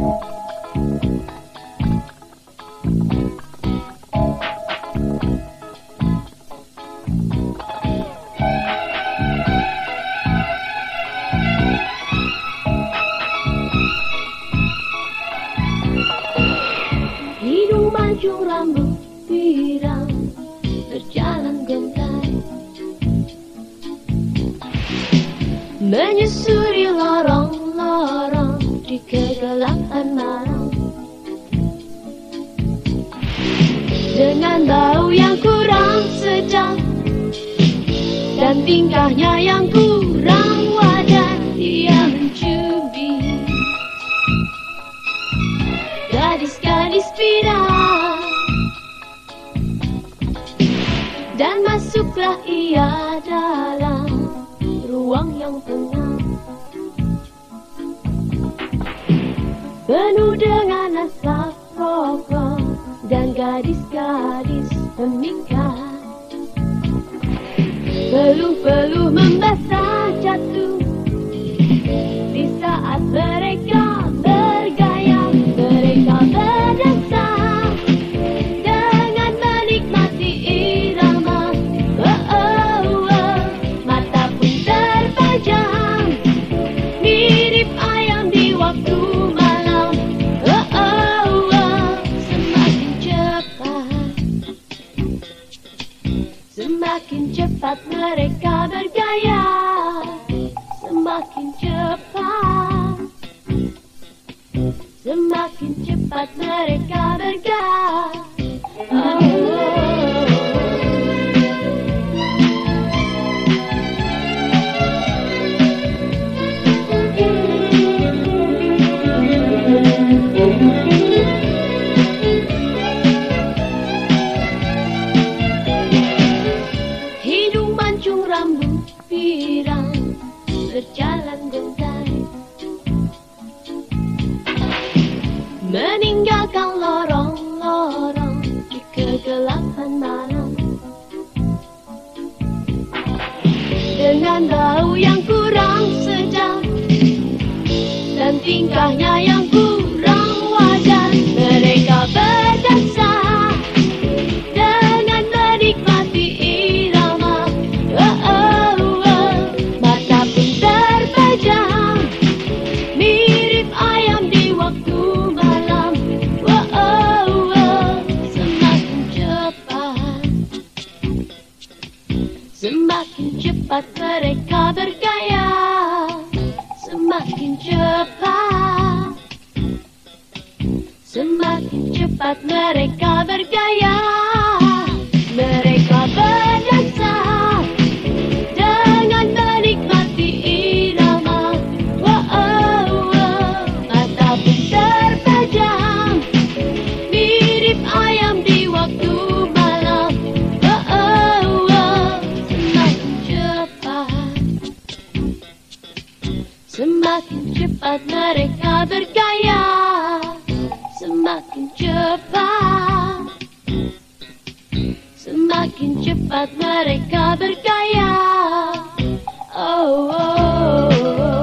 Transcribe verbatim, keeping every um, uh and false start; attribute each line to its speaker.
Speaker 1: Hidung mancung rambut pirang berjalan gontai, menyusuri lorong-lorong di kegelapan malam, dengan bau yang kurang sedap dan tingkahnya yang kurang wajar. Dia mencubit gadis-gadis pindah, dan masuklah ia dalam ruang yang tenang, penuh dengan asap rokok dan gadis-gadis pemikat. Peluh-peluh membasah jatuh di saat mereka bergaya. Mereka berdansa dengan menikmati irama. Oh, oh, oh. Mata pun terpejam mirip ayam di waktu malam. Oh, oh, oh. Semakin cepat, semakin cepat mereka bergaya. Semakin cepat, semakin cepat mereka bergaya. Oh, hidung mancung rambut pirang berjalan gontai, meninggalkan lorong-lorong di kegelapan malam, dengan bau yang kurang sedap dan tingkahnya yang kurang wajar. Mereka berdansa dengan menikmati irama. Oh, oh, oh. Mata pun terpejam mirip ayam di waktu malam. Oh, oh, oh. Semakin cepat, semakin cepat mereka bergaya. Semakin cepat, semakin cepat mereka bergaya. Mereka berdansa dengan menikmati irama. Oh, oh, oh. Mata pun terpejam mirip ayam di waktu malam. Oh, oh, oh. Semakin cepat, semakin cepat mereka bergaya. Semakin cepat, semakin cepat mereka bergaya. Oh, oh, oh.